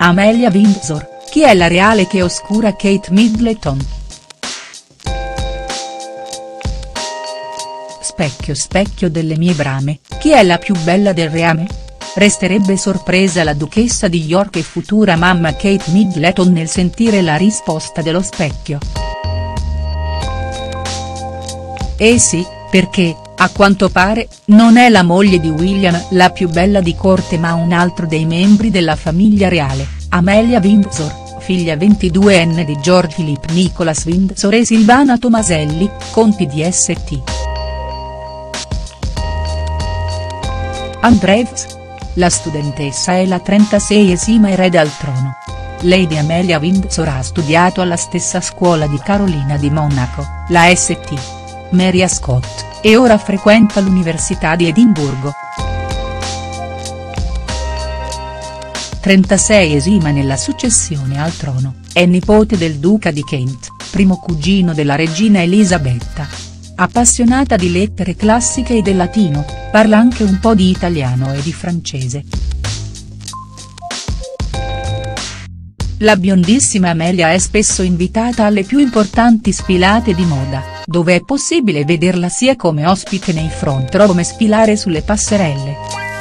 Amelia Windsor, chi è la reale che oscura Kate Middleton?. Specchio specchio delle mie brame, chi è la più bella del reame?. Resterebbe sorpresa la duchessa di York e futura mamma Kate Middleton nel sentire la risposta dello specchio. Eh sì, perché, a quanto pare, non è la moglie di William la più bella di corte ma un altro dei membri della famiglia reale, Amelia Windsor, figlia 22enne di George Philip Nicholas Windsor e Silvana Tomaselli, conti di St. Andrews. La studentessa è la 36esima erede al trono. Lady Amelia Windsor ha studiato alla stessa scuola di Carolina di Monaco, la St. Mary Scott, e ora frequenta l'Università di Edimburgo. 36esima nella successione al trono, è nipote del duca di Kent, primo cugino della regina Elisabetta. Appassionata di lettere classiche e del latino, parla anche un po' di italiano e di francese. La biondissima Amelia è spesso invitata alle più importanti sfilate di moda, dove è possibile vederla sia come ospite nei front row come sfilare sulle passerelle.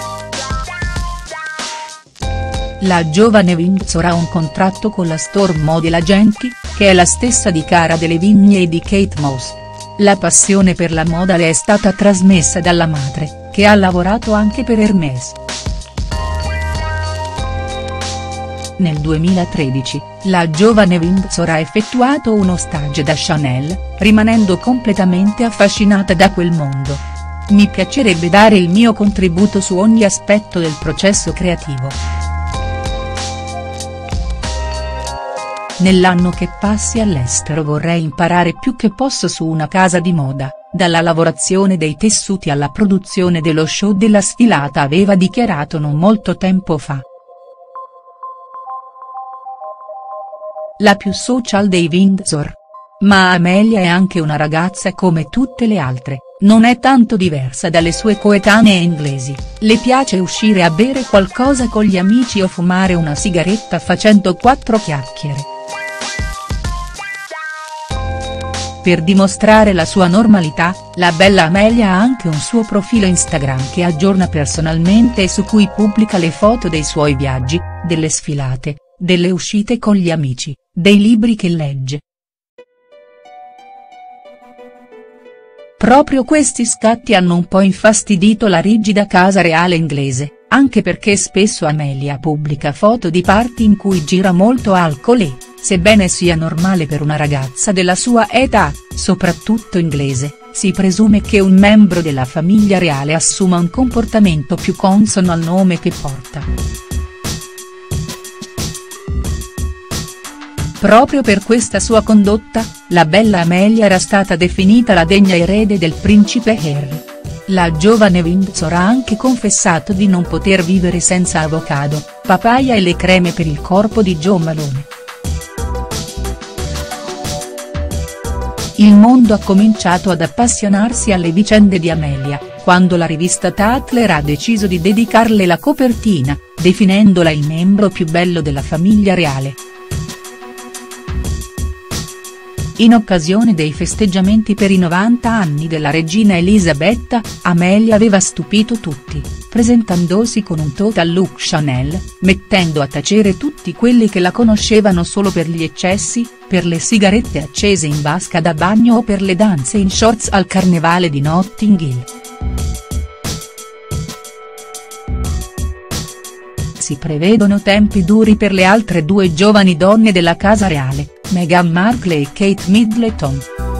La giovane Windsor ha un contratto con la Storm Model Agency, che è la stessa di Cara Delevingne e di Kate Moss. La passione per la moda le è stata trasmessa dalla madre, che ha lavorato anche per Hermès. Nel 2013, la giovane Windsor ha effettuato uno stage da Chanel, rimanendo completamente affascinata da quel mondo. Mi piacerebbe dare il mio contributo su ogni aspetto del processo creativo. Nell'anno che passi all'estero vorrei imparare più che posso su una casa di moda, dalla lavorazione dei tessuti alla produzione dello show della sfilata, aveva dichiarato non molto tempo fa. La più social dei Windsor. Ma Amelia è anche una ragazza come tutte le altre, non è tanto diversa dalle sue coetanee inglesi, le piace uscire a bere qualcosa con gli amici o fumare una sigaretta facendo 4 chiacchiere. Per dimostrare la sua normalità, la bella Amelia ha anche un suo profilo Instagram che aggiorna personalmente e su cui pubblica le foto dei suoi viaggi, delle sfilate, delle uscite con gli amici, dei libri che legge. Proprio questi scatti hanno un po' infastidito la rigida casa reale inglese, anche perché spesso Amelia pubblica foto di party in cui gira molto alcol e, sebbene sia normale per una ragazza della sua età, soprattutto inglese, si presume che un membro della famiglia reale assuma un comportamento più consono al nome che porta. Proprio per questa sua condotta, la bella Amelia era stata definita la degna erede del principe Harry. La giovane Windsor ha anche confessato di non poter vivere senza avocado, papaya e le creme per il corpo di Jo Malone. Il mondo ha cominciato ad appassionarsi alle vicende di Amelia, quando la rivista Tatler ha deciso di dedicarle la copertina, definendola il membro più bello della famiglia reale. In occasione dei festeggiamenti per i 90 anni della regina Elisabetta, Amelia aveva stupito tutti, presentandosi con un total look Chanel, mettendo a tacere tutti quelli che la conoscevano solo per gli eccessi, per le sigarette accese in vasca da bagno o per le danze in shorts al carnevale di Notting Hill. Si prevedono tempi duri per le altre due giovani donne della casa reale, Meghan Markle e Kate Middleton.